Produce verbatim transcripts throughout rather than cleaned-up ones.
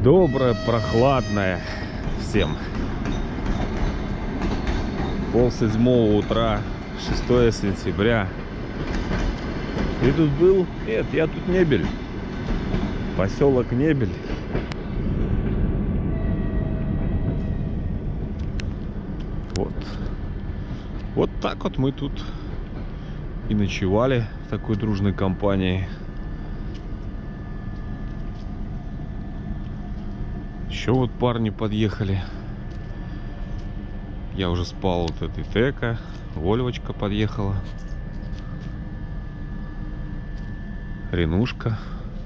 Доброе, прохладное всем. Пол седьмого утра, шестое сентября. Ты тут был? Нет, я тут Небель. Поселок Небель. Вот. Вот так вот мы тут и ночевали в такой дружной компании. Еще вот парни подъехали. Я уже спал вот этой Тека. Вольвочка подъехала. Ренушка.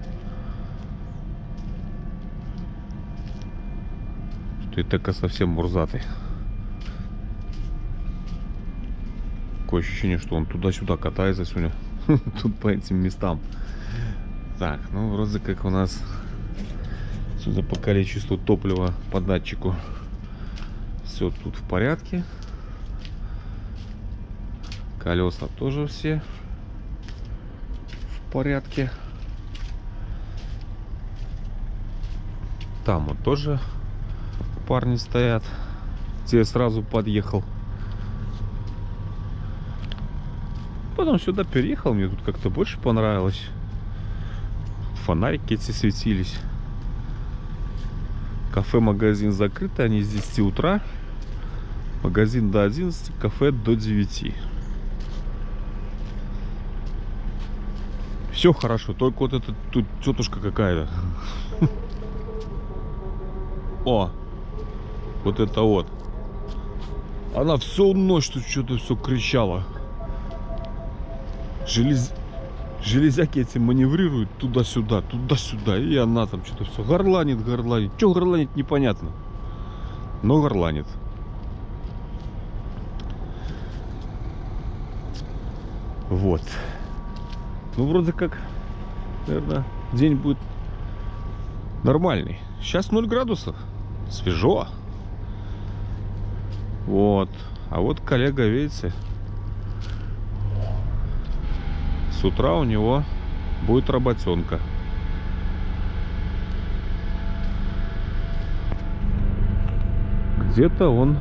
Что и Тека совсем бурзатый. Такое ощущение, что он туда-сюда катается сегодня. Тут по этим местам. Так, ну вроде как у нас, судя по количеству топлива по датчику, все тут в порядке. Колеса тоже все в порядке. Там вот тоже парни стоят. Те сразу подъехал. Потом сюда переехал, мне тут как-то больше понравилось. Фонарики эти светились. Кафе-магазин закрыт, они с десяти утра. Магазин до одиннадцати, кафе до девяти. Все хорошо, только вот это тут тетушка какая-то. О, вот это вот. Она всю ночь тут что-то все кричала. Желез... Железяки эти маневрируют туда-сюда, туда-сюда. И она там что-то все горланит, горланит. Что горланит, непонятно. Но горланит. Вот. Ну, вроде как, наверное, день будет нормальный. Сейчас ноль градусов. Свежо. Вот. А вот коллега, видите, с утра у него будет работенка. Где-то он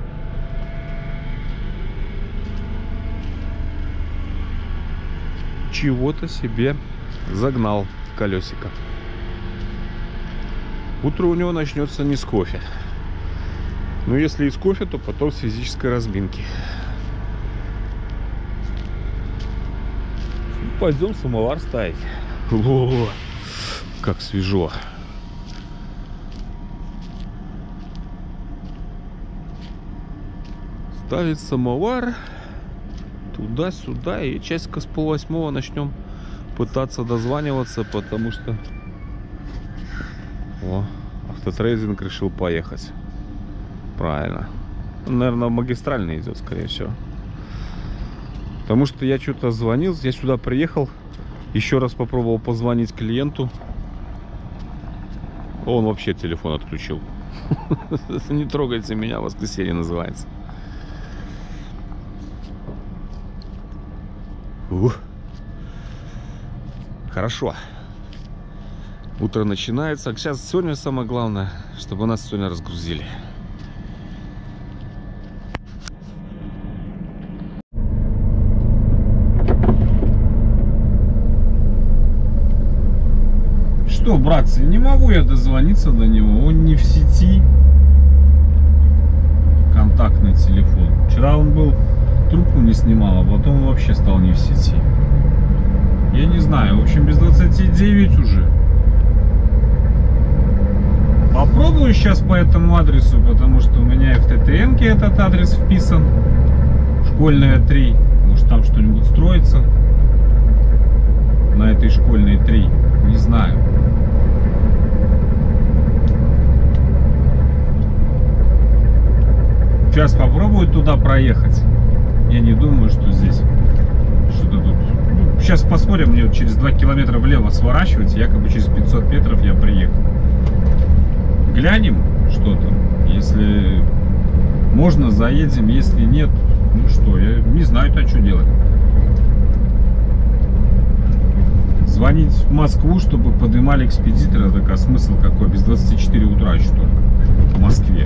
чего-то себе загнал в колесико. Утро у него начнется не с кофе. Но если и с кофе, то потом с физической разминки. Пойдем самовар ставить. О, как свежо. Ставить самовар туда-сюда. И часика с полвосьмого начнем пытаться дозваниваться, потому что о, автотрейдинг решил поехать. Правильно. Он, наверное, магистральный идет, скорее всего. Потому что я что-то звонил, я сюда приехал, еще раз попробовал позвонить клиенту. Он вообще телефон отключил. Не трогайте меня, воскресенье называется. Ух. Хорошо. Утро начинается. Сейчас сегодня самое главное, чтобы нас сегодня разгрузили. Что, братцы, не могу я дозвониться до него, он не в сети. Контактный телефон. Вчера он был, трубку не снимал, а потом он вообще стал не в сети. Я не знаю, в общем, без двадцати девяти уже. Попробую сейчас по этому адресу, потому что у меня и в тэ тэ эм-ке этот адрес вписан. Школьная три. Может, там что-нибудь строится на этой школьной три. Не знаю. Сейчас попробую туда проехать. Я не думаю, что здесь что-то тут. Сейчас посмотрим, мне через два километра влево сворачивать, якобы через пятьсот метров я приехал. Глянем, что там. Если можно, заедем. Если нет, ну что, я не знаю, то что делать. Звонить в Москву, чтобы поднимали экспедитора, так а смысл какой? Без двадцати четырёх утра еще только в Москве.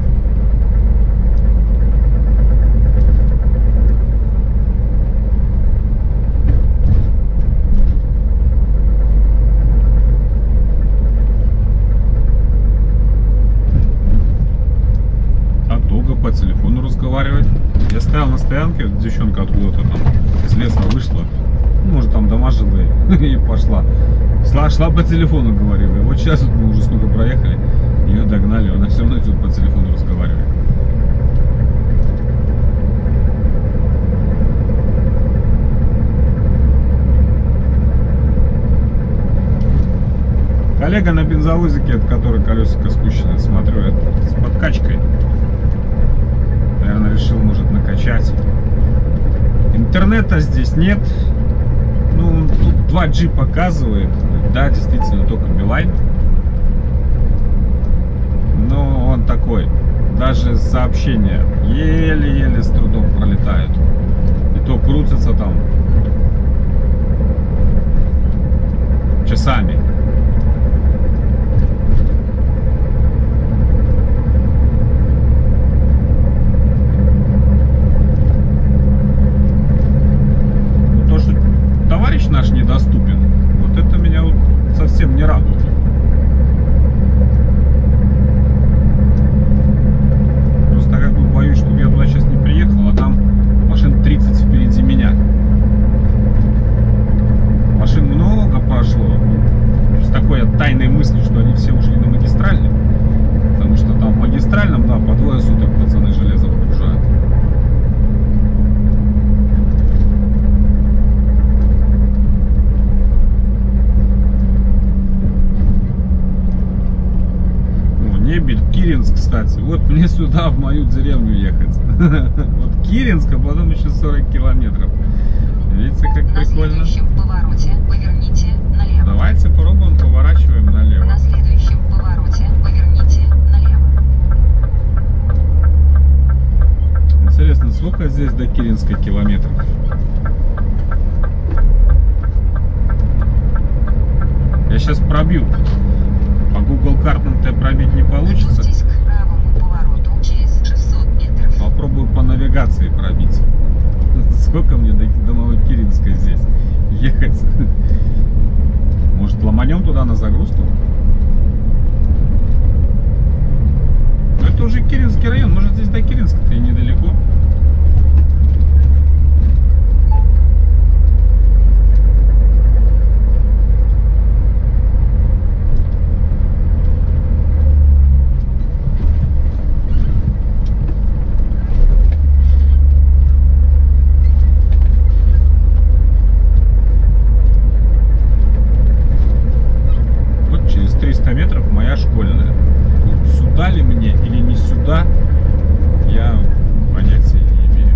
По телефону разговаривать. Я стоял на стоянке, девчонка откуда-то там из леса вышла, ну, может там дома жилые, и пошла. Шла, шла по телефону, говорила. И вот сейчас вот мы уже сколько проехали, ее догнали, она все равно идет по телефону разговаривает. Коллега на бензовозике, от которой колесико спущено, смотрю, это с подкачкой. Наверное, решил, может, накачать. Интернета здесь нет. Ну, тут два джи показывает. Да, действительно, только Билайн. Но он такой. Даже сообщения еле-еле с трудом пролетают. И то крутятся там часами. Наш недоступен. Вот это меня вот совсем не радует. Просто как бы боюсь, чтобы я туда сейчас не приехал, а там машин тридцать впереди меня. Машин много прошло. С такой тайной мыслью, что они все ушли на магистральный. Потому что там в магистральном, да, по двое суток пацаны железо выгружают. Киренск, кстати. Вот мне сюда, в мою деревню ехать. Вот Киренск, а потом еще сорок километров. Видите, как на прикольно. На следующем повороте поверните налево. Давайте попробуем, поворачиваем налево. На следующем повороте поверните налево. Интересно, сколько здесь до Киренска километров? Я сейчас пробью. По Google картам-то пробить не получится. К правому повороту через шестьсот метров. Попробую по навигации пробить. Сколько мне до, до Новокиренска здесь ехать? Может, ломанем туда на загрузку? Но это уже Киренский район. Может, здесь до Киренска-то и недалеко. триста метров моя школьная. Сюда ли мне или не сюда, я понятия не имею.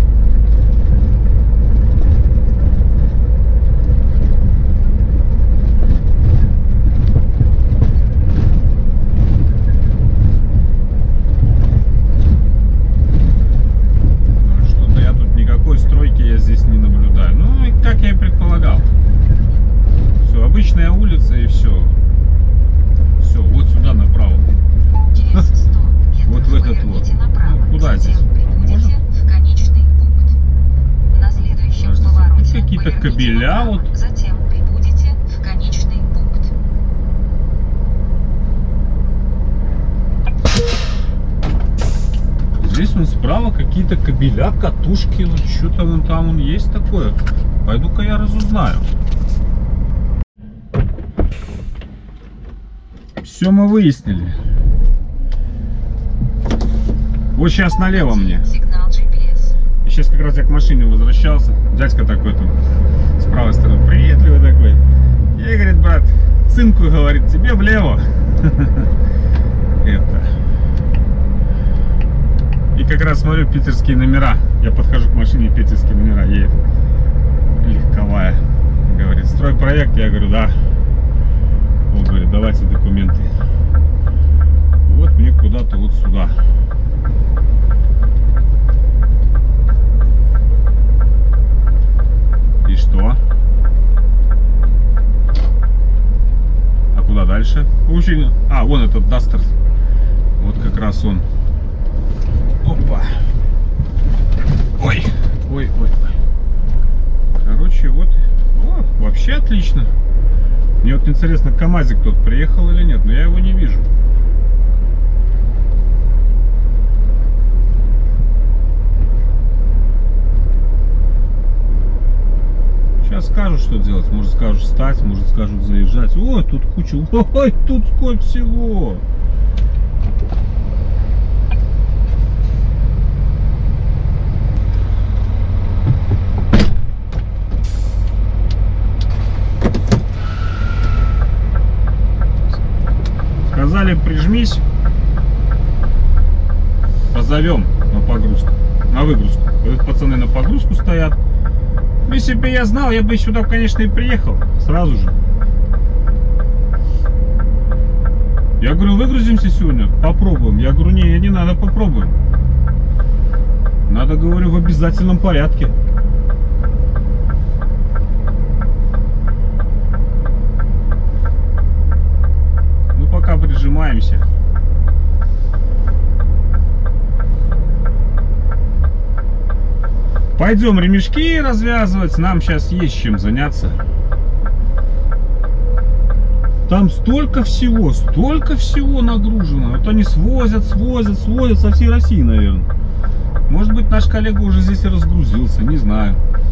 Что-то я тут никакой стройки я здесь не наблюдаю. Ну, и как я и предполагал. Все, обычная улица и все. Все, вот сюда направо. Через сто метров Вот в этот вот. направо. Ну, куда здесь? Прибудете в конечный пункт. На следующем Подождите, повороте тут какие-то кабеля направо, вот. затем прибудете в конечный пункт. Здесь вон справа какие-то кабеля, катушки, вот что-то вон там вон есть такое. Пойду-ка я разузнаю. Все мы выяснили. Вот сейчас налево мне. Сигнал джи пи эс. И сейчас как раз я к машине возвращался. Дядька такой там с правой стороны приветливый такой. И говорит, брат, сынку, говорит, тебе влево. Это. И как раз смотрю питерские номера. Я подхожу к машине, питерские номера едет. Легковая. Говорит, строй проект. Я говорю, да. Он говорит, давайте документы. Вот мне куда-то вот сюда. И что? очень... А, вон этот Дастер. Вот как раз он. Опа. Ой. Ой, ой, ой. Короче, вот. О, вообще отлично. Мне вот интересно, к КамАЗе кто-то приехал или нет, но я его не вижу. Сейчас скажут, что делать. Может, скажут встать, может, скажут заезжать. Ой, тут куча. Ой, тут сколько всего. Сказали, прижмись. Позовем на погрузку. На выгрузку. Вот пацаны на погрузку стоят. Если бы я знал, я бы сюда, конечно, и приехал. Сразу же. Я говорю, выгрузимся сегодня? Попробуем. Я говорю, не, не надо, попробуем. Надо, говорю, в обязательном порядке. Ну, пока прижимаемся. Пойдем ремешки развязывать. Нам сейчас есть чем заняться. Там столько всего, столько всего нагружено. Вот они свозят, свозят, свозят со всей России, наверное. Может быть, наш коллега уже здесь и разгрузился, не знаю.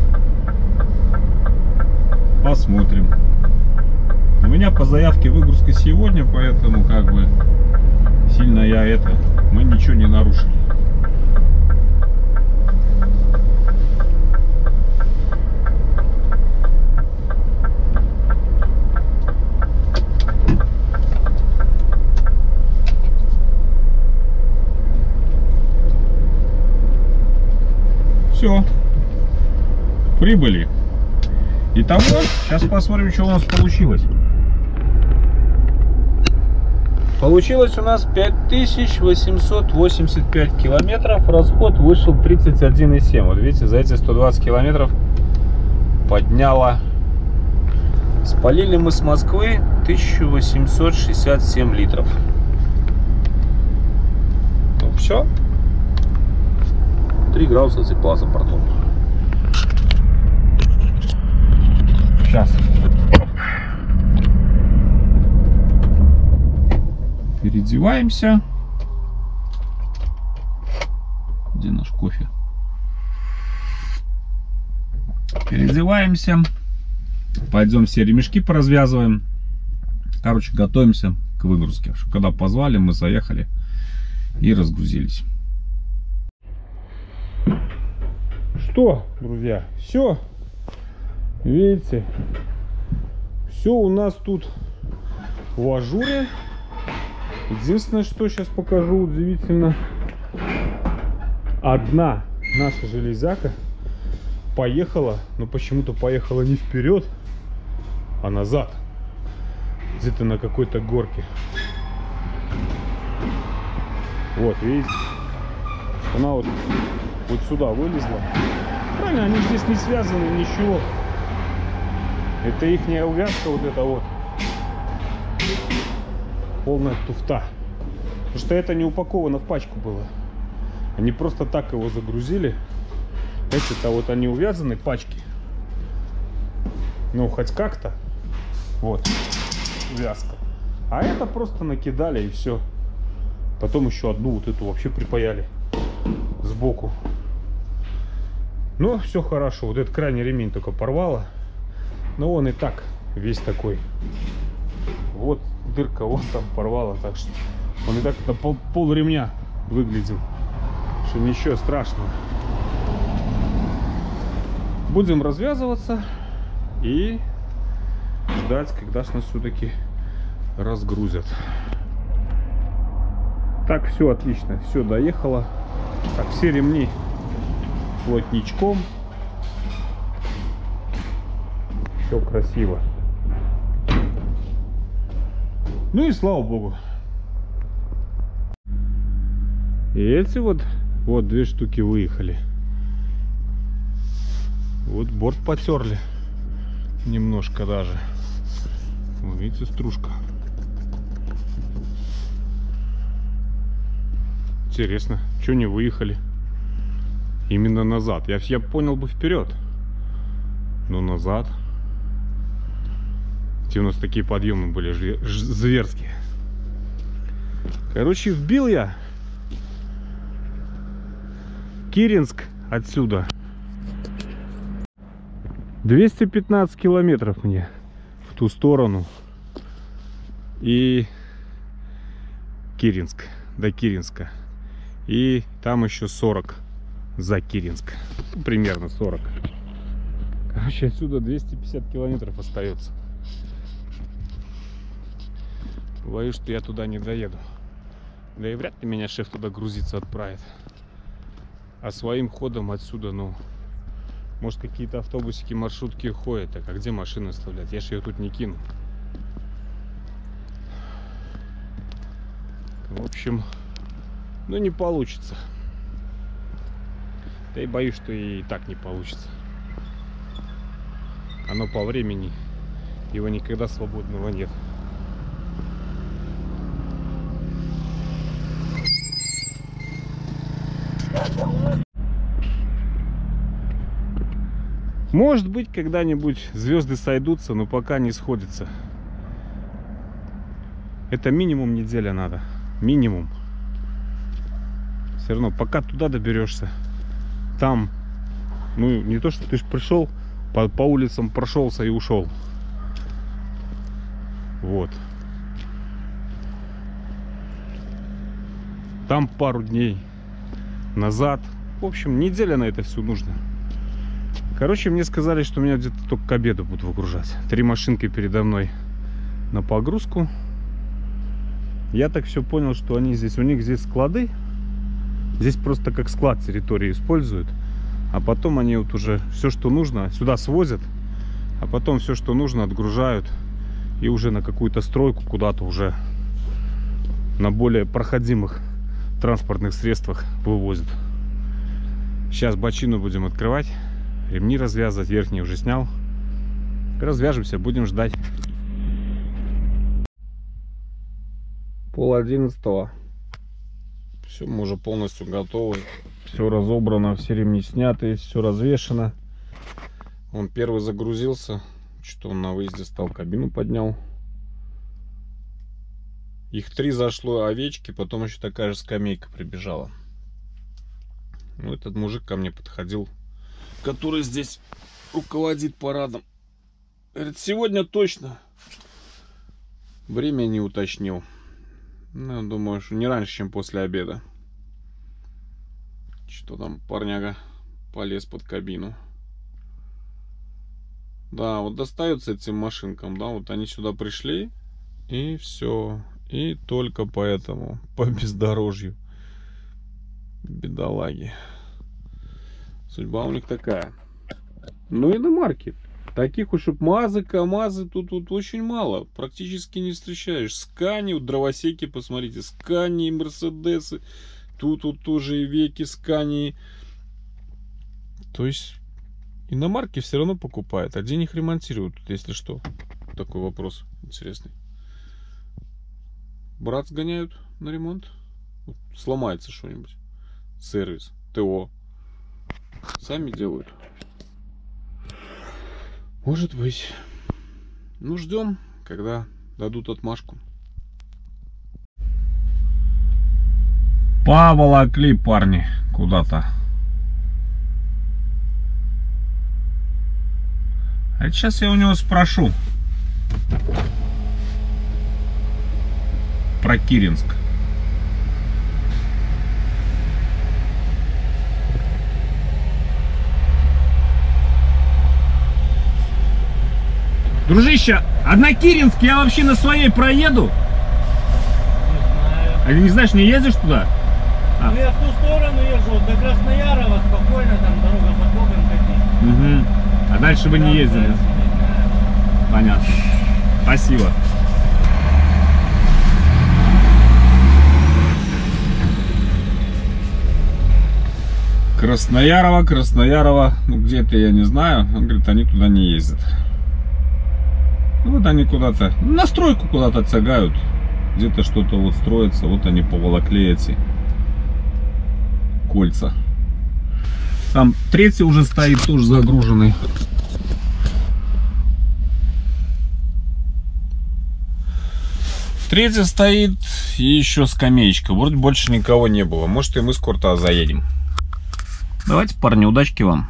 Посмотрим. У меня по заявке выгрузка сегодня, поэтому как бы сильно я это, мы ничего не нарушили. Все, прибыли. Итого, сейчас посмотрим, что у нас получилось. Получилось у нас пять тысяч восемьсот восемьдесят пять километров. Расход вышел тридцать один и семь. Вот видите, за эти сто двадцать километров подняло. Спалили мы с Москвы тысячу восемьсот шестьдесят семь литров. Ну все. три градуса тепла за бортом. Сейчас. Переодеваемся. Где наш кофе? Переодеваемся. Пойдем все ремешки поразвязываем. Короче, готовимся к выгрузке. Когда позвали, мы заехали и разгрузились. Что, друзья, все, видите, все у нас тут в ажуре. Единственное, что сейчас покажу удивительно, одна наша железяка поехала, но почему-то поехала не вперед, а назад, где-то на какой-то горке. Вот, видите, она вот вот сюда вылезла. Правильно, они здесь не связаны, ничего. Это ихняя увязка, вот это вот. Полная туфта. Потому что это не упаковано в пачку было. Они просто так его загрузили. Эти-то вот они увязаны, пачки. Ну, хоть как-то. Вот. Увязка. А это просто накидали и все. Потом еще одну вот эту вообще припаяли сбоку. Ну, все хорошо. Вот этот крайний ремень только порвало. Но он и так весь такой. Вот дырка, вот там порвала. Так что он и так на пол, пол ремня выглядел. Что ничего страшного. Будем развязываться и ждать, когда ж нас все-таки разгрузят. Так, все отлично. Все доехало. Так, все ремни плотничком. Все красиво. Ну и слава богу. И эти вот, вот две штуки выехали. Вот борт потерли. Немножко даже. Видите, стружка. Интересно, что не выехали именно назад? Я, я понял бы вперед, но назад. Те у нас такие подъемы были зверские. Короче, вбил я Киренск отсюда. двести пятнадцать километров мне в ту сторону. И Киренск, до Киренска. И там еще сорок за Киренск. Примерно сорок. Короче, отсюда двести пятьдесят километров остается. Боюсь, что я туда не доеду. Да и вряд ли меня шеф туда грузиться отправит. А своим ходом отсюда, ну, может, какие-то автобусики, маршрутки ходят. А где машины оставлять? Я же ее тут не кину. В общем, ну не получится. Да и боюсь, что и так не получится. Оно по времени, его никогда свободного нет. Может быть, когда-нибудь звезды сойдутся, но пока не сходятся. Это минимум неделя надо. Минимум. Все равно, пока туда доберешься, там, ну, не то, что ты ж пришел, по, по улицам прошелся и ушел. Вот. Там пару дней назад. В общем, неделя на это все нужно. Короче, мне сказали, что меня где-то только к обеду будут выгружать. Три машинки передо мной на погрузку. Я так все понял, что они здесь, у них здесь склады. Здесь просто как склад территории используют. А потом они вот уже все, что нужно, сюда свозят. А потом все, что нужно, отгружают. И уже на какую-то стройку куда-то уже на более проходимых транспортных средствах вывозят. Сейчас бочину будем открывать. Ремни развязывать, верхний уже снял. Развяжемся, будем ждать. Пол одиннадцатого. Все, мы уже полностью готовы. Все разобрано, все ремни сняты, все развешено. Он первый загрузился. Что он на выезде стал, кабину поднял. Их три зашло овечки, потом еще такая же скамейка прибежала. Ну, этот мужик ко мне подходил, который здесь руководит парадом. Говорит, сегодня точно. Время не уточнил. Ну, думаю, что не раньше, чем после обеда. Что там парняга полез под кабину. Да, вот достается этим машинкам, да, вот они сюда пришли, и все. И только поэтому, по бездорожью. Бедолаги. Судьба у них такая. Ну, иномарки. Таких уж, чтоб МАЗы, КАМАЗы, тут, тут очень мало. Практически не встречаешь. Скани, вот дровосеки, посмотрите. Скани, Мерседесы. Тут вот тоже и Веки, Скани. То есть, иномарки все равно покупают. А где их ремонтируют, если что? Такой вопрос интересный. Брат сгоняют на ремонт. Вот сломается что-нибудь. Сервис, ТО. Сами делают. Может быть. Ну, ждем, когда дадут отмашку. Поволокли парни куда-то. А сейчас я у него спрошу про Киренск. Дружище, а на Киренск я вообще на своей проеду? Не знаю. А ты не знаешь, не ездишь туда? А. Ну, я в ту сторону езжу, вот до Красноярова спокойно, там дорога под боком катить. Угу. А дальше вы не ездили? Дальше не знаю. Понятно. Спасибо. Красноярова, Красноярова, ну где-то я не знаю. Он говорит, они туда не ездят. Ну, вот они куда-то, на стройку куда-то тягают. Где-то что-то вот строится. Вот они поволокли эти кольца. Там третий уже стоит, тоже загруженный. Третий стоит и еще скамеечка. Вроде больше никого не было. Может, и мы скоро заедем. Давайте, парни, удачки вам.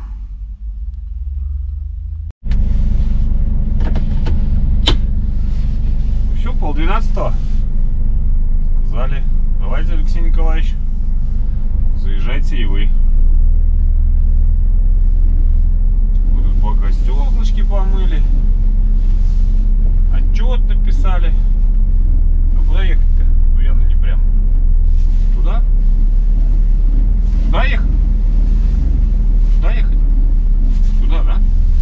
Все, полдвенадцатого. Сказали. Давайте, Алексей Николаевич, заезжайте и вы. Мы тут пока стеклышки помыли. Отчет написали. А куда ехать-то? Ну явно не прям. Туда? Туда ехать? Туда ехать? Туда, да?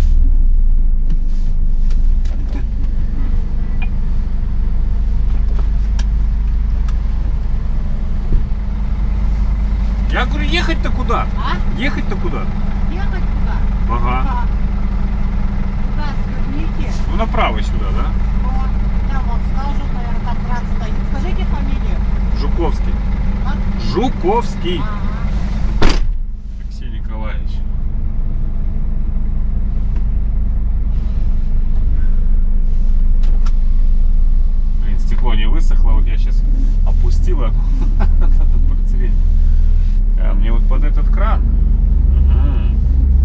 Я говорю, ехать-то куда? А? Ехать-то куда? Ехать куда? Ага. Куда сверните? Ну направо сюда, да? О, там вот скажут, наверное, там брат стоит. Скажите фамилию. Жуковский. А? Жуковский. Ага. Алексей Николаевич. Блин, стекло не высохло, вот я сейчас опустила. А мне вот под этот кран. Угу.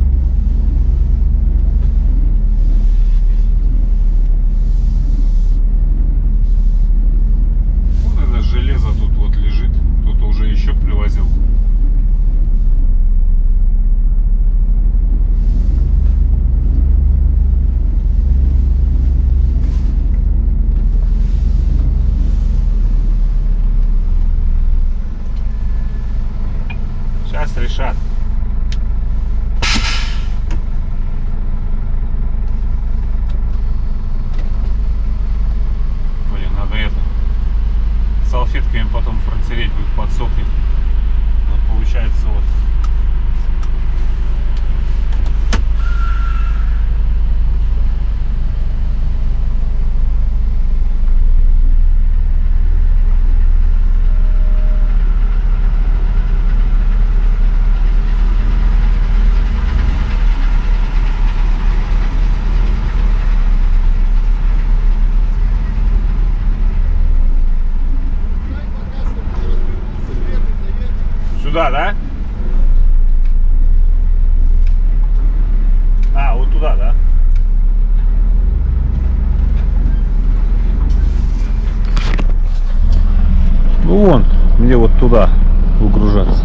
Вот это железо тут вот лежит. Кто-то уже еще привозил. Сейчас решат. Блин, надо это салфетками потом протереть, будет подсохнет. Вот получается вот. Сюда, да? А, вот туда, да? Ну вон, мне вот туда выгружаться.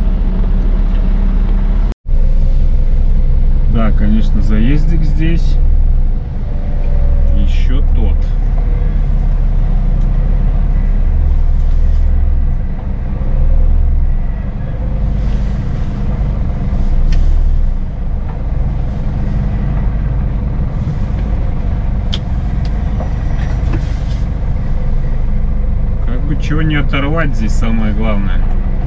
Да, конечно, заездик здесь еще тот. Чего не оторвать здесь самое главное.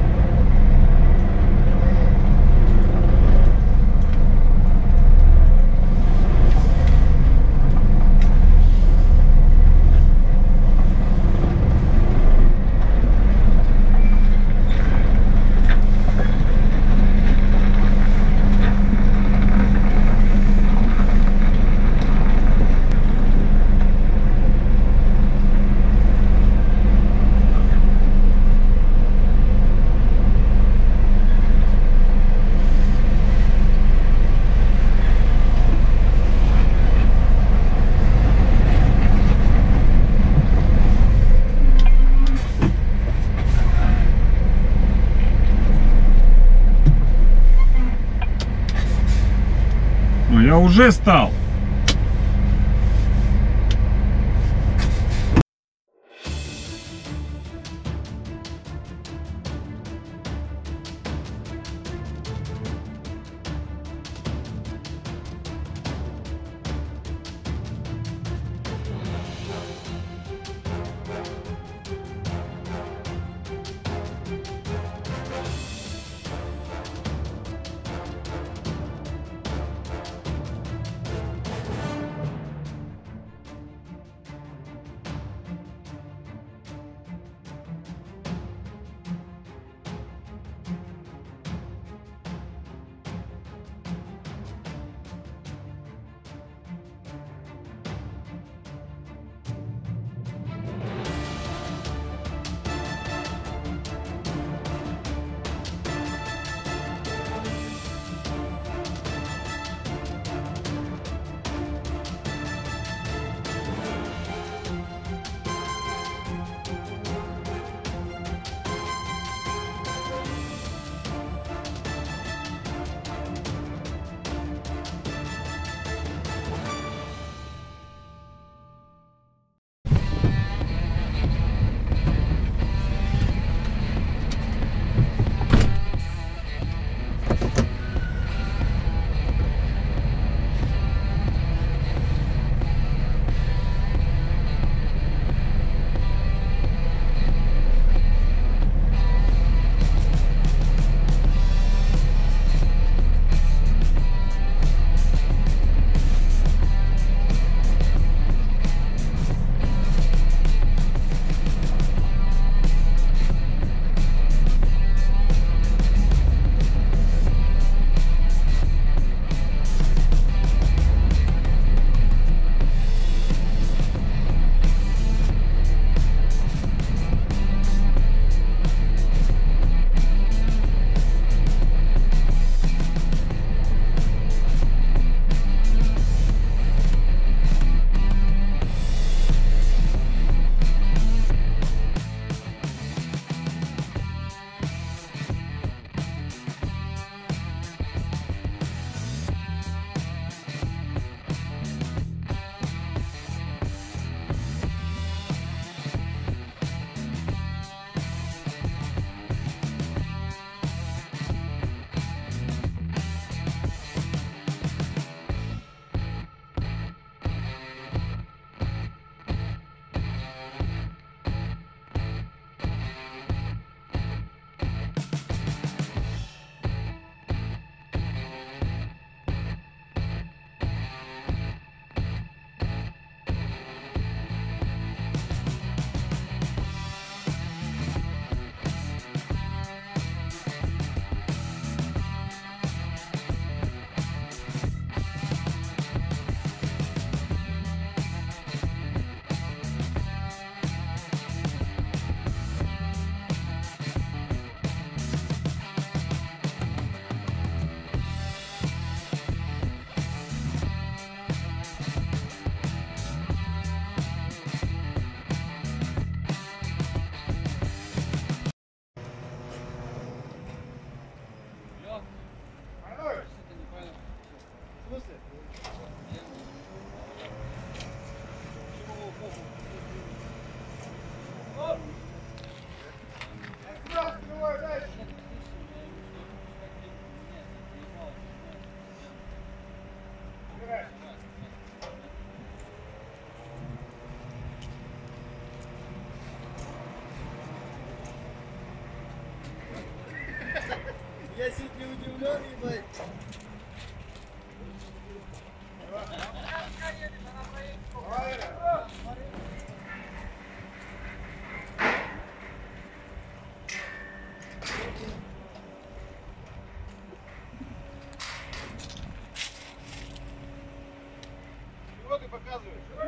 Я уже стал.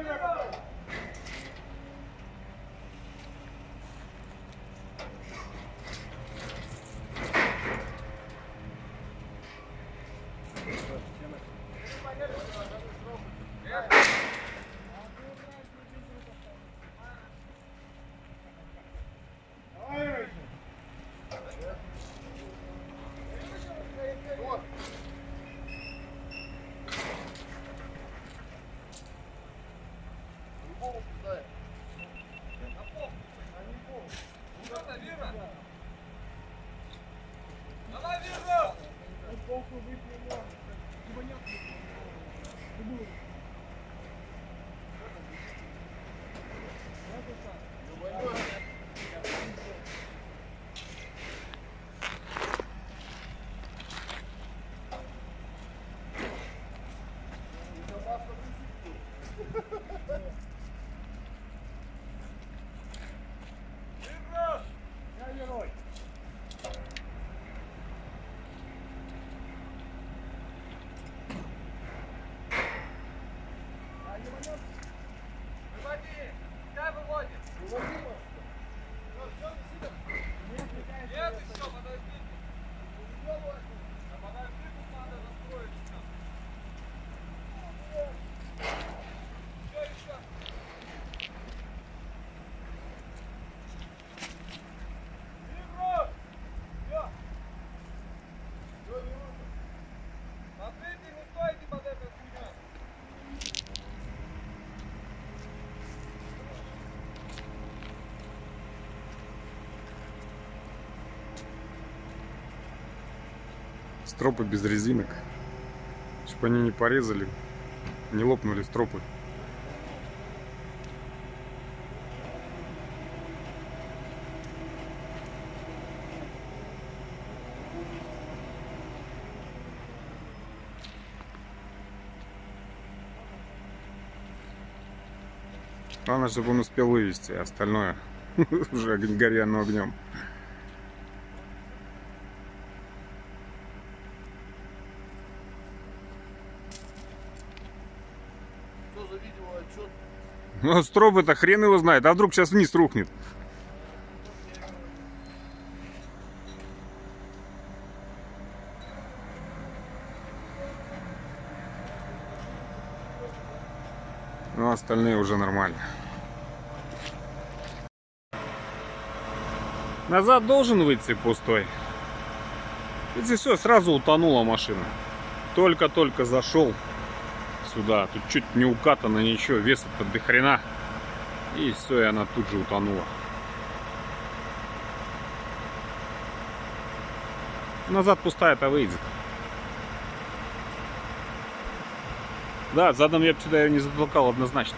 Стропы без резинок, чтобы они не порезали, не лопнули стропы. Главное, чтобы он успел вывести, а остальное уже горя огнем. Ну, стропы-то хрен его знает, а вдруг сейчас вниз рухнет. Ну, остальные уже нормально. Назад должен выйти пустой. Видите, все, сразу утонула машина. Только-только зашел сюда, тут чуть не укатано ничего, веса-то до хрена, и все, и она тут же утонула. Назад пустая-то выйдет. Да, задом я бы сюда ее не затолкал однозначно.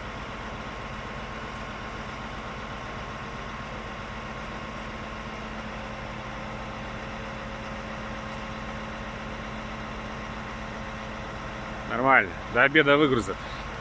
Нормально, до обеда выгрузят.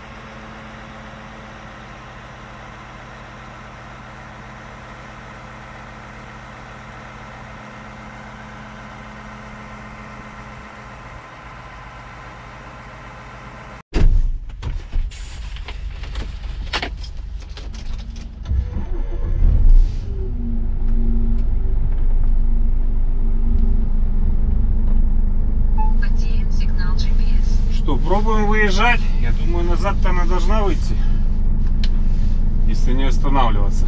Потерян сигнал джи пи эс. Что, пробуем выезжать? Я думаю, назад-то она должна выйти, если не останавливаться.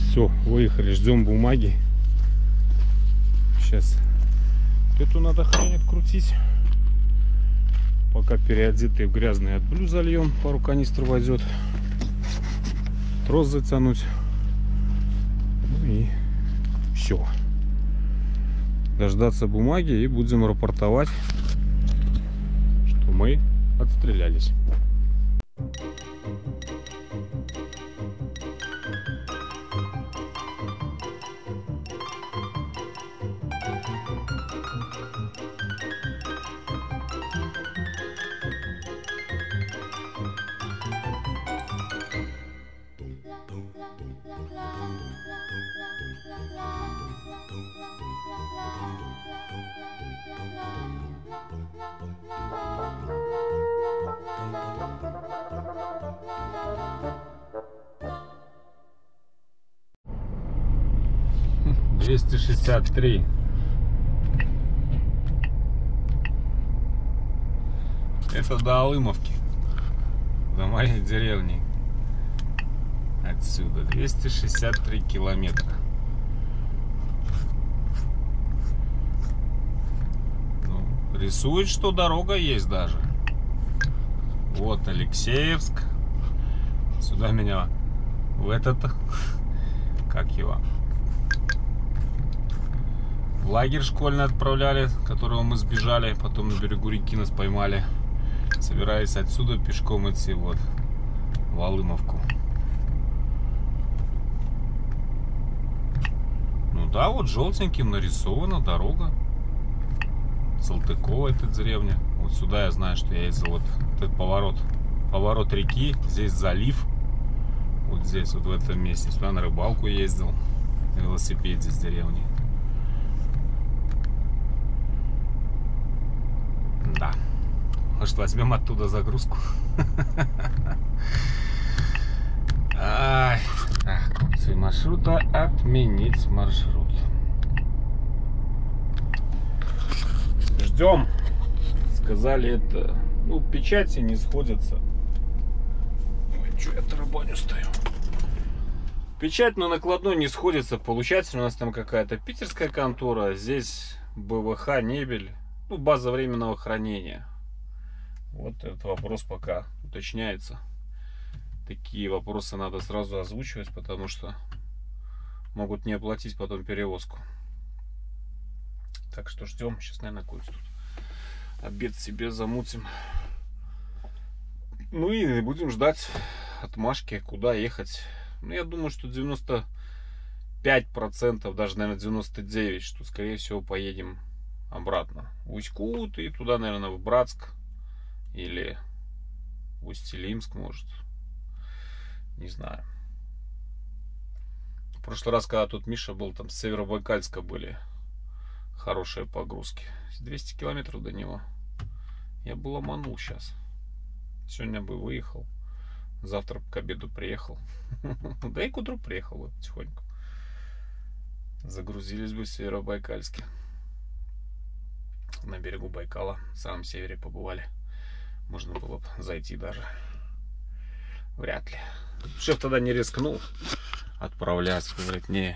Все, выехали, ждем бумаги. Сейчас эту надо хрень открутить. Пока переодетый в грязный отблю зальем, пару канистр возет. Трос затянуть. Ну и все. Дождаться бумаги и будем рапортовать, что мы отстрелялись. двести шестьдесят три. Это до Алымовки, до моей деревни. Отсюда двести шестьдесят три километра. Ну, рисует, что дорога есть даже. Вот Алексеевск. Сюда меня в этот, как его, в лагерь школьный отправляли, которого мы сбежали, потом на берегу реки нас поймали. Собираюсь отсюда пешком идти вот в Алымовку. Ну да, вот желтеньким нарисована дорога. Салтыкова эта деревня. Вот сюда я знаю, что я ездил. Вот этот поворот, поворот реки, здесь залив. Вот здесь, вот в этом месте. Сюда на рыбалку ездил на велосипеде с деревни. Да. Может, возьмем оттуда загрузку? Ай. Так, опции маршрута. Отменить маршрут. Ждем. Сказали, это... Ну, печати не сходятся. Ой, что я тарабаню стою. Печать на накладной не сходится. Получатель у нас там какая-то питерская контора. Здесь БВХ, Небель. Ну, база временного хранения. Вот этот вопрос пока уточняется. Такие вопросы надо сразу озвучивать, потому что могут не оплатить потом перевозку. Так что ждем. Сейчас, наверное, какой-то тут обед себе замутим. Ну и будем ждать отмашки, куда ехать. Ну, я думаю, что девяносто пять процентов, даже, наверное, девяносто девять процентов, что, скорее всего, поедем обратно в Усть-Кут и туда, наверное, в Братск или в Усть-Илимск, может. Не знаю. В прошлый раз, когда тут Миша был, там с Северобайкальска были хорошие погрузки. двести километров до него. Я бы ломанул сейчас. Сегодня бы выехал. Завтра к обеду приехал. Да и к утру приехал бы потихоньку. Загрузились бы в Северобайкальске. На берегу Байкала, в самом севере побывали. Можно было бы зайти даже. Вряд ли. Шеф тогда не рискнул отправляться. Говорит, не.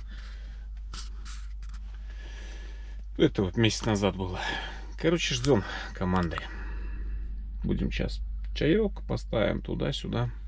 Это вот месяц назад было. Короче, ждем команды. Будем сейчас чаек поставим туда-сюда.